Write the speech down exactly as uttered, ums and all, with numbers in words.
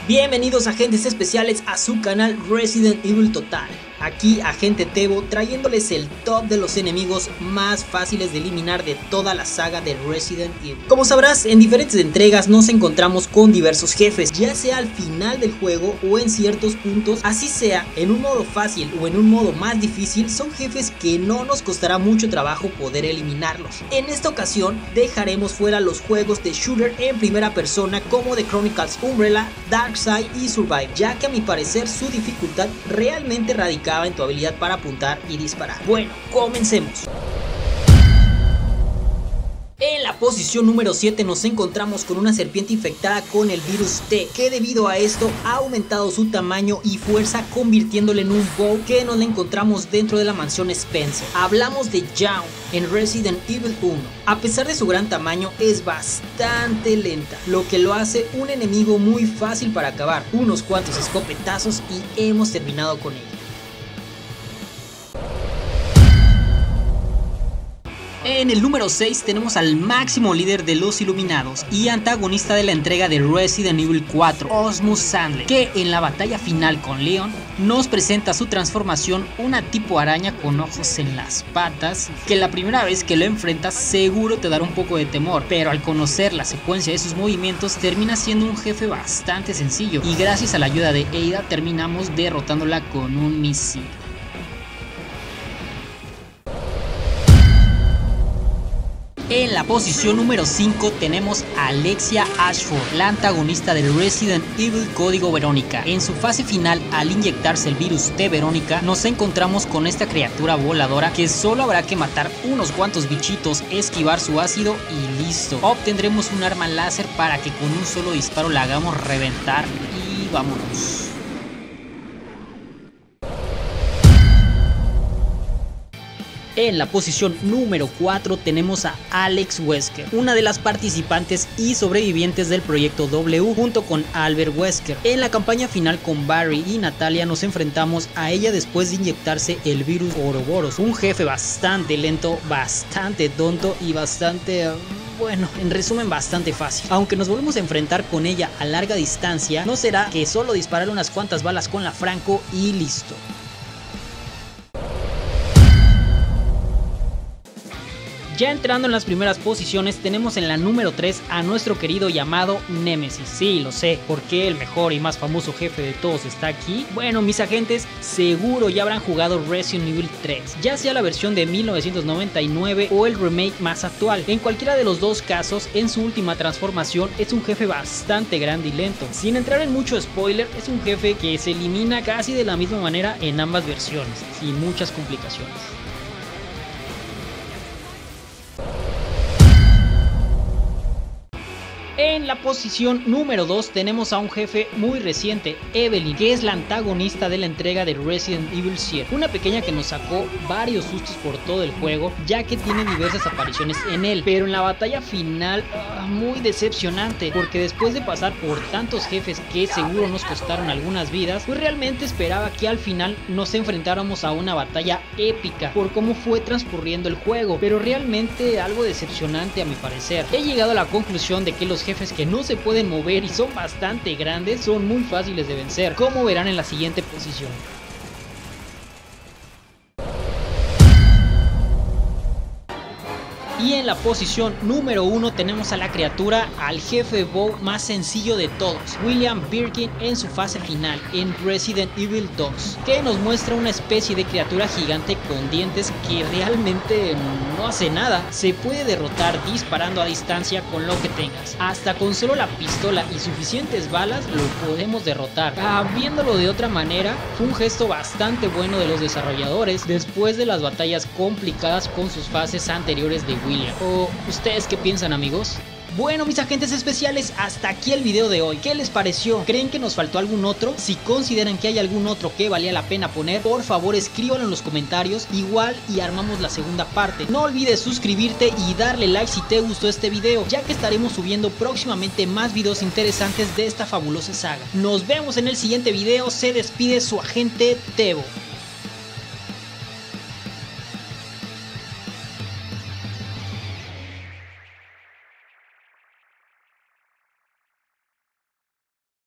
Bienvenidos agentes especiales a su canal Resident Evil Total. Aquí Agente Tebo trayéndoles el top de los enemigos más fáciles de eliminar de toda la saga de Resident Evil. Como sabrás, en diferentes entregas nos encontramos con diversos jefes, ya sea al final del juego o en ciertos puntos, así sea en un modo fácil o en un modo más difícil, son jefes que no nos costará mucho trabajo poder eliminarlos. En esta ocasión dejaremos fuera los juegos de shooter en primera persona como The Chronicles Umbrella, Darkseid y Survive, ya que a mi parecer su dificultad realmente radicaba en tu habilidad para apuntar y disparar. Bueno, comencemos. En la posición número siete nos encontramos con una serpiente infectada con el virus T, que debido a esto ha aumentado su tamaño y fuerza, convirtiéndole en un bow que nos la encontramos dentro de la mansión Spencer. Hablamos de Jaune en Resident Evil uno. A pesar de su gran tamaño es bastante lenta, lo que lo hace un enemigo muy fácil para acabar. Unos cuantos escopetazos y hemos terminado con ella. En el número seis tenemos al máximo líder de los iluminados y antagonista de la entrega de Resident Evil cuatro, Osmus Sandler, que en la batalla final con Leon nos presenta su transformación, una tipo araña con ojos en las patas, que la primera vez que lo enfrentas seguro te dará un poco de temor, pero al conocer la secuencia de sus movimientos termina siendo un jefe bastante sencillo y gracias a la ayuda de Ada terminamos derrotándola con un misil. En la posición número cinco tenemos a Alexia Ashford, la antagonista del Resident Evil Código Verónica. En su fase final, al inyectarse el virus T Verónica, nos encontramos con esta criatura voladora que solo habrá que matar unos cuantos bichitos, esquivar su ácido y listo. Obtendremos un arma láser para que con un solo disparo la hagamos reventar y vámonos. En la posición número cuatro tenemos a Alex Wesker, una de las participantes y sobrevivientes del proyecto W junto con Albert Wesker. En la campaña final con Barry y Natalia nos enfrentamos a ella después de inyectarse el virus Ouroboros, un jefe bastante lento, bastante tonto y bastante... bueno, en resumen bastante fácil. Aunque nos volvemos a enfrentar con ella a larga distancia, no será que solo disparar unas cuantas balas con la Franco y listo. Ya entrando en las primeras posiciones tenemos en la número tres a nuestro querido llamado Nemesis. Sí, lo sé, porque el mejor y más famoso jefe de todos está aquí. Bueno, mis agentes seguro ya habrán jugado Resident Evil tres, ya sea la versión de mil novecientos noventa y nueve o el remake más actual. En cualquiera de los dos casos, en su última transformación es un jefe bastante grande y lento. Sin entrar en mucho spoiler, es un jefe que se elimina casi de la misma manera en ambas versiones, sin muchas complicaciones. En la posición número dos tenemos a un jefe muy reciente, Evelyn, que es la antagonista de la entrega de Resident Evil siete, una pequeña que nos sacó varios sustos por todo el juego, ya que tiene diversas apariciones en él, pero en la batalla final uh, muy decepcionante, porque después de pasar por tantos jefes que seguro nos costaron algunas vidas, pues realmente esperaba que al final nos enfrentáramos a una batalla épica por cómo fue transcurriendo el juego, pero realmente algo decepcionante a mi parecer. He llegado a la conclusión de que los jefes que no se pueden mover y son bastante grandes son muy fáciles de vencer, como verán en la siguiente posición. Y en la posición número uno tenemos a la criatura, al jefe bow más sencillo de todos, William Birkin en su fase final en Resident Evil dos, que nos muestra una especie de criatura gigante con dientes que realmente no hace nada. Se puede derrotar disparando a distancia con lo que tengas, hasta con solo la pistola y suficientes balas lo podemos derrotar. Ah, viéndolo de otra manera, fue un gesto bastante bueno de los desarrolladores después de las batallas complicadas con sus fases anteriores de William. ¿O ustedes qué piensan, amigos? Bueno, mis agentes especiales, hasta aquí el video de hoy. ¿Qué les pareció? ¿Creen que nos faltó algún otro? Si consideran que hay algún otro que valía la pena poner, por favor escríbanlo en los comentarios, igual y armamos la segunda parte. No olvides suscribirte y darle like si te gustó este video, ya que estaremos subiendo próximamente más videos interesantes de esta fabulosa saga. Nos vemos en el siguiente video, se despide su agente Tebo.